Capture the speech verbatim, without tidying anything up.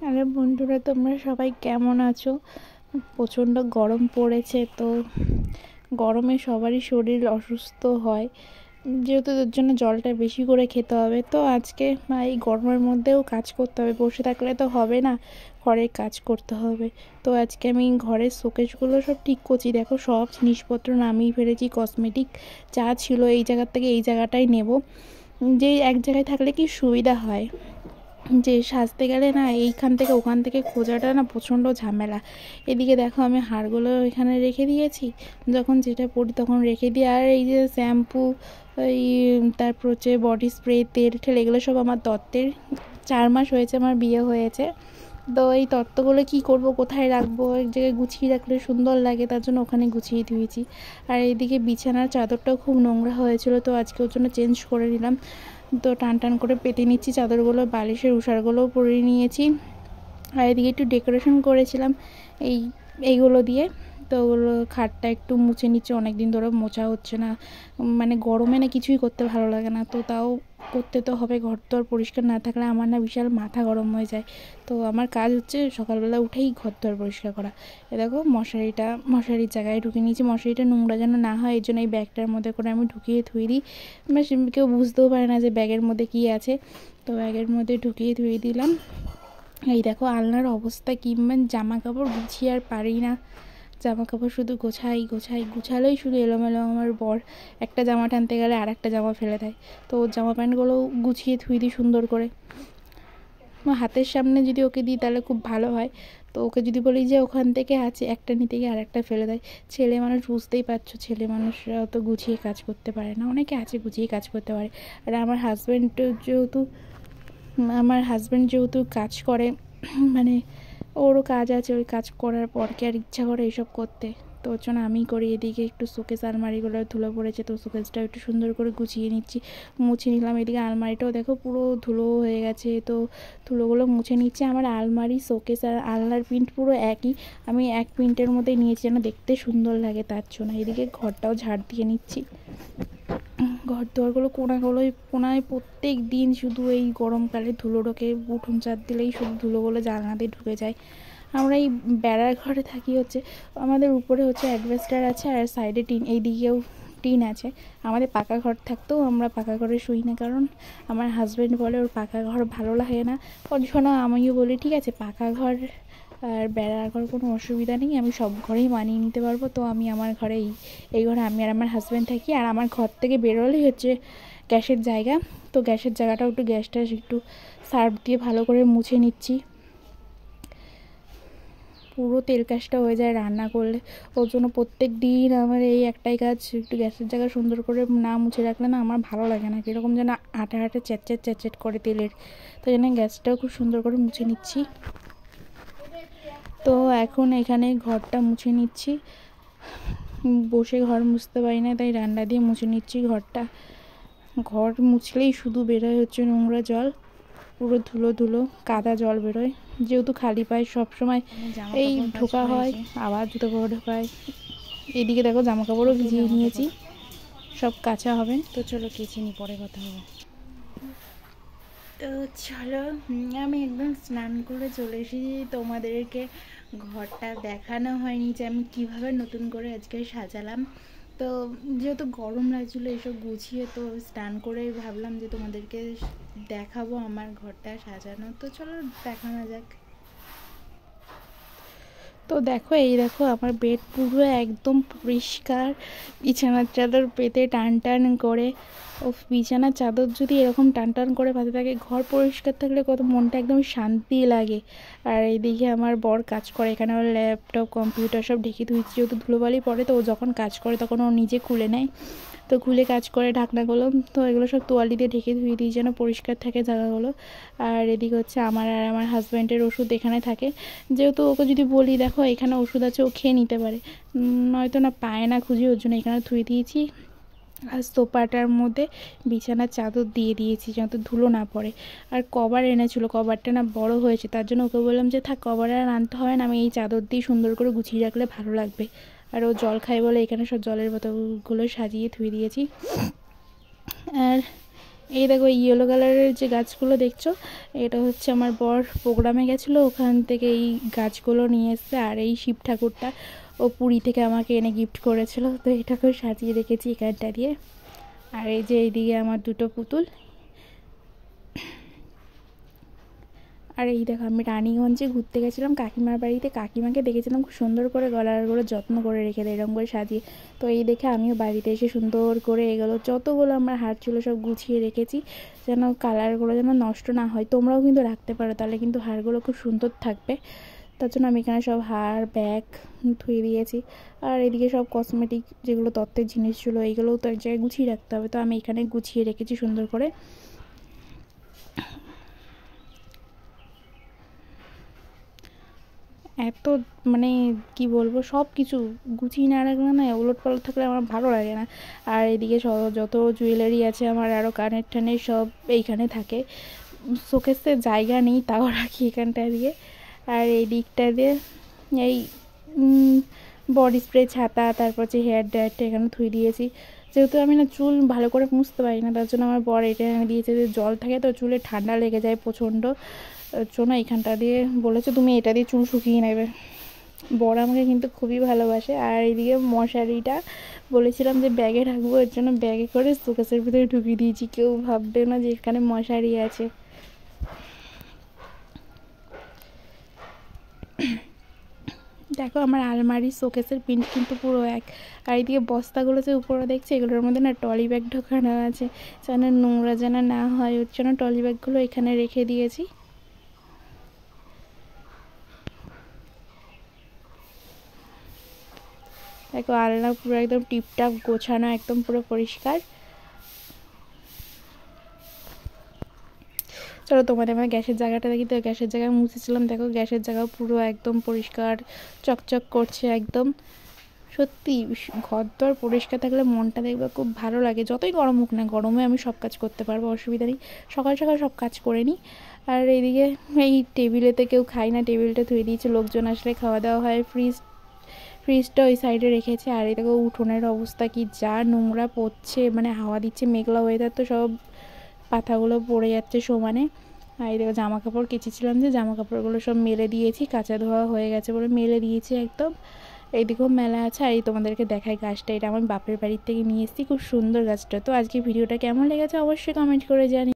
আরে বন্ধুরা, তোমরা সবাই কেমন আছো? প্রচণ্ড গরম পড়েছে, তো গরমে সবারই শরীর অসুস্থ হয়, যেহেতু তার জন্য জলটা বেশি করে খেতে হবে। তো আজকে এই গরমের মধ্যেও কাজ করতে হবে, বসে থাকলে তো হবে না, ঘরে কাজ করতে হবে। তো আজকে আমি ঘরের শোকেসগুলো সব ঠিক করছি। দেখো, সব জিনিসপত্র নামিয়ে ফেলেছি, কসমেটিক যা ছিল এই জায়গার থেকে এই জায়গাটাই নেব। যে এক জায়গায় থাকলে কি সুবিধা হয়, যে সাজতে গেলে না এইখান থেকে ওখান থেকে খোঁজাটা না প্রচণ্ড ঝামেলা। এদিকে দেখো, আমি হারগুলো এখানে রেখে দিয়েছি, যখন যেটা পড়ি তখন রেখে দিই। আর এই যে শ্যাম্পু, এই তারপর হচ্ছে বডি স্প্রে, তেল ঠেল, এগুলো সব আমার তত্ত্বের। চার মাস হয়েছে আমার বিয়ে হয়েছে, তো এই তত্ত্বগুলো কী করব, কোথায় রাখবো, এক জায়গায় গুছিয়ে রাখলে সুন্দর লাগে, তার জন্য ওখানে গুছিয়ে ধুয়েছি। আর এইদিকে বিছানার চাদরটাও খুব নোংরা হয়েছিল, তো আজকে ওর জন্য চেঞ্জ করে নিলাম। তো টান টান করে পেতে নিচ্ছি চাদরগুলো, বালিশের উষারগুলোও পরে নিয়েছি। আর এদিকে একটু ডেকোরেশন করেছিলাম এই এইগুলো দিয়ে, তো ওগুলো খাটটা একটু মুছে নিচ্ছে, অনেক দিন ধরে মোছা হচ্ছে না, মানে গরমে না কিছুই করতে ভালো লাগে না, তো তাও করতে তো হবে। ঘর তো আর পরিষ্কার না থাকলে আমার না বিশাল মাথা গরম হয়ে যায়। তো আমার কাজ হচ্ছে সকালবেলা উঠেই ঘর দর পরিষ্কার করা। এ দেখো, মশারিটা মশারির জায়গায় ঢুকিয়ে নিয়েছি, মশারিটা নোংরা যেন না হয় এই জন্য এই ব্যাগটার মধ্যে করে আমি ঢুকিয়ে ধুয়ে দিই, বেশ কেউ বুঝতেও পারে না যে ব্যাগের মধ্যে কী আছে। তো ব্যাগের মধ্যে ঢুকিয়ে ধুয়ে দিলাম। এই দেখো, আলনার অবস্থা কি, মানে জামা কাপড় গুছিয়ে আর পারি না, জামা কাপড় শুধু গোছাই গোছাই গুছালেই শুধু এলোমেলো। আমার বর একটা জামা টানতে গেলে আর একটা জামা ফেলে দেয়, তো ওর জামা প্যান্টগুলো গুছিয়ে ধুয়ে দিই সুন্দর করে। হাতের সামনে যদি ওকে দিই তাহলে খুব ভালো হয়, তো ওকে যদি বলি যে ওখান থেকে আছে একটা নিতে গিয়ে আর একটা ফেলে দেয়। ছেলে মানুষ, বুঝতেই পারছো, ছেলে মানুষরা তো গুছিয়ে কাজ করতে পারে না, অনেকে আছে গুছিয়ে কাজ করতে পারে। আর আমার হাজব্যান্ড যেহেতু আমার হাজব্যান্ড যেহেতু কাজ করে, মানে ওরও কাজ আছে, ওই কাজ করার পর কি আর ইচ্ছা করে এইসব করতে, তো ওর জন্য আমিই করি। এদিকে একটু শোকেস আলমারিগুলো ধুলো পড়েছে, তো শোকেসটাও একটু সুন্দর করে গুছিয়ে নিচ্ছি, মুছে নিলাম। এদিকে আলমারিটাও দেখো পুরো ধুলো হয়ে গেছে, তো ধুলোগুলো মুছে নিচ্ছি। আমার আলমারি, শোকেস আর আলনার প্রিন্ট পুরো একই, আমি এক প্রিন্টের মধ্যে নিয়েছি যেন দেখতে সুন্দর লাগে, তার জন্য। এদিকে ঘরটাও ঝাড় দিয়ে নিচ্ছি, ঘর দুয়ারগুলো কোনাগুলোই কোনায় প্রত্যেক দিন শুধু এই গরমকালে ধুলো ঢোকে, উঠোন চার দিলেই শুধু ধুলোগুলো জানলাতে ঢুকে যায়। আমরা এই বেড়ার ঘরে থাকি, হচ্ছে আমাদের উপরে হচ্ছে অ্যাডভেস্টার আছে আর সাইডে টিন, এই দিকেও টিন আছে। আমাদের পাকা ঘর থাকতেও আমরা পাকা ঘরে শুই না, কারণ আমার হাজব্যান্ড বলে ওর পাকা ঘর ভালো লাগে না। ওর জন্য আমিও বলি ঠিক আছে, পাকা ঘর আর বেড়ার ঘর কোনো অসুবিধা নেই, আমি সব ঘরেই মানিয়ে নিতে পারবো। তো আমি আমার ঘরে এই এই ঘরে আমি আর আমার হাজব্যান্ড থাকি। আর আমার ঘর থেকে বেরোলেই হচ্ছে গ্যাসের জায়গা, তো গ্যাসের জায়গাটাও একটু গ্যাসটা একটু সার্ফ দিয়ে ভালো করে মুছে নিচ্ছি, পুরো তেল কাজটা হয়ে যায় রান্না করলে। ওর জন্য প্রত্যেক দিন আমার এই একটাই কাজ, একটু গ্যাসের জায়গা সুন্দর করে না মুছে রাখলে না আমার ভালো লাগে না, কীরকম যেন আঠা আঠা চ্যাটচ্যাট চ্যাটচ্যাট করে তেলের, তো জন্য গ্যাসটাও খুব সুন্দর করে মুছে নিচ্ছি। তো এখন এখানে ঘরটা মুছে নিচ্ছি, বসে ঘর মুছতে পারি না, তাই রান্না দিয়ে মুছে নিচ্ছি ঘরটা। ঘর মুছলেই শুধু বেরোয় হচ্ছে নোংরা জল, পুরো ধুলো ধুলো কাদা জল বেরোয়, যেহেতু খালি পায়ে সবসময় এই ঢোকা হয়, আবার জুতো কাপড় ঢোকায়। এদিকে দেখো, জামা কাপড়ও ভিজিয়ে নিয়েছি, সব কাঁচা হবে। তো চলো কেচে নি, পরে কথা হবে। তো চলো, আমি একদম স্নান করে চলে এসেছি, তোমাদেরকে ঘরটা দেখানো হয়নি যে আমি কীভাবে নতুন করে আজকে সাজালাম। তো যেহেতু গরম লাগছিলো এসব গুছিয়ে, তো স্নান করে ভাবলাম যে তোমাদেরকে দেখাবো আমার ঘরটা সাজানো। তো চলো দেখানো যাক। তো দেখো, এই দেখো আমার বেড পুরো একদম পরিষ্কার, বিছানার চাদর পেতে টান টান করে। ও বিছানার চাদর যদি এরকম টান টান করে পাতে থাকে, ঘর পরিষ্কার থাকলে কত মনটা একদম শান্তি লাগে। আর এইদিকে আমার বর কাজ করে, এখানে ওর ল্যাপটপ কম্পিউটার সব ঢেকে ধুয়েছি, যেহেতু ধুলোবালি পড়ে, তো ও যখন কাজ করে তখন ও নিজে খুলে নেয়, তো খুলে কাজ করে ঢাকনাগুলো, তো এগুলো সব তোয়ালি দিয়ে ঢেকে ধুয়ে দিই যেন পরিষ্কার থাকে জায়গাগুলো। আর এদিকে হচ্ছে আমার আর আমার হাজব্যান্ডের ওষুধ এখানে থাকে, যেহেতু ওকে যদি বলি দেখো এখানে ওষুধ আছে, ও খেয়ে নিতে পারে, নয়তো না পায় না খুঁজে, ওর জন্য এখানে ধুয়ে দিয়েছি। আর সোফাটার মধ্যে বিছানার চাদর দিয়ে দিয়েছি যাতে ধুলো না পড়ে। আর কভার এনেছিল, কভারটা না বড় হয়েছে, তার জন্য ওকে বললাম যে থাক, কভার আর আনতে হয় না, আমি এই চাদর দিয়ে সুন্দর করে গুছিয়ে রাখলে ভালো লাগবে। আর ও জল খায় বলে এখানে সব জলের বোতলগুলো সাজিয়ে ধুয়ে দিয়েছি। আর এই দেখো এই ইয়েলো কালারের যে গাছগুলো দেখছো, এটা হচ্ছে আমার বর প্রোগ্রামে গেছিলো, ওখান থেকে এই গাছগুলো নিয়ে এসছে। আর এই শিব ঠাকুরটা ও পুরী থেকে আমাকে এনে গিফট করেছিল, তো এটাকেও সাজিয়ে রেখেছি এখানটা দিয়ে। আর এই যে এইদিকে আমার দুটো পুতুল। আর এই দেখো আমি রানীগঞ্জে ঘুরতে গেছিলাম কাকিমার বাড়িতে, কাকিমাকে দেখেছিলাম খুব সুন্দর করে গলারগুলো যত্ন করে রেখে দেয় এরকম করে সাজিয়ে। তো এই দেখে আমিও বাড়িতে এসে সুন্দর করে এগুলো যতগুলো আমার হার ছিল সব গুছিয়ে রেখেছি, যেন কালারগুলো যেন নষ্ট না হয়। তোমরাও কিন্তু রাখতে পারো, তাহলে কিন্তু হারগুলো খুব সুন্দর থাকবে। তার জন্য আমি এখানে সব হার ব্যাগ ধুয়ে দিয়েছি। আর এদিকে সব কসমেটিক যেগুলো তত্ত্বের জিনিস ছিল এইগুলোও তো এক জায়গায় গুছিয়ে রাখতে হবে, তো আমি এখানে গুছিয়ে রেখেছি সুন্দর করে। এত মানে কি বলবো, সব কিছু গুছিয়ে না রাখলে না, ওলট পালট থাকলে আমার ভালো লাগে না। আর এদিকে যত জুয়েলারি আছে আমার, আরও কানের টানের সব এইখানে থাকে, শোকেসে জায়গা নেই তাও রাখি এখানটা দিয়ে। আর এই দিকটা দিয়ে এই বডি স্প্রে, ছাতা, তারপর যে হেয়ার ড্রায়ারটা এখানে থুয়ে দিয়েছি। যেহেতু আমি না চুল ভালো করে মুছতে পারি না, তার জন্য আমার বর এটা এনে দিয়েছে, যে জল থাকে তো চুলে ঠান্ডা লেগে যায় প্রচণ্ড, জন্য এখানটা দিয়ে বলেছে তুমি এটা দিয়ে চুল শুকিয়ে নেবে। বর আমাকে কিন্তু খুবই ভালোবাসে। আর এইদিকে মশারিটা বলেছিলাম যে ব্যাগে রাখবো, এর জন্য ব্যাগে করে শোকেসের ভিতরে ঢুকিয়ে দিয়েছি, কেউ ভাববে না যে এখানে মশারি আছে। দেখো আমার আলমারির শোকেসের প্রিন্ট কিন্তু পুরো এক। আর এইদিকে বস্তাগুলো যে উপরে দেখছে, এগুলোর মধ্যে না টলি ব্যাগ ঢোকানো আছে, যেন নোংরা যেন না হয়, ওর জন্য টলি ব্যাগগুলো এখানে রেখে দিয়েছি। দেখো আলনা পুরো একদম টিপটাপ গোছানো, একদম পুরো পরিষ্কার। চলো তোমাদের আমার গ্যাসের জায়গাটা দেখি। তো গ্যাসের জায়গায় মুছেছিলাম, দেখো গ্যাসের জায়গা পুরো একদম পরিষ্কার চকচক করছে একদম। সত্যি ঘর দর পরিষ্কার থাকলে মনটা দেখবে খুব ভালো লাগে, যতই গরম হোক না, গরমে আমি সব কাজ করতে পারবো, অসুবিধা নেই, সকাল সকাল সব কাজ করে নিই। আর এইদিকে এই টেবিলেতে কেউ খাই না, টেবিলটা ধুয়ে দিয়েছে, লোকজন আসলে খাওয়া দাওয়া হয়। ফ্রিজ ফ্রিজটা ওই সাইডে রেখেছে। আর এই দেখো উঠোনের অবস্থা কি, যা নোংরা পড়ছে, মানে হাওয়া দিচ্ছে, মেঘলা ওয়েদার, তো সব পাতাগুলো পড়ে যাচ্ছে সমানে। আর এই দেখো জামা কাপড় কেচেছিলাম, যে জামা কাপড়গুলো সব মেলে দিয়েছি, কাঁচা ধোয়া হয়ে গেছে বলে মেলে দিয়েছি একদম। এইদিকেও মেলা আছে। আর এই তোমাদেরকে দেখাই গাছটা, এটা আমার বাপের বাড়ির থেকে নিয়ে এসেছি, খুব সুন্দর গাছটা। তো আজকে ভিডিওটা কেমন লেগেছে অবশ্যই কমেন্ট করে জানি।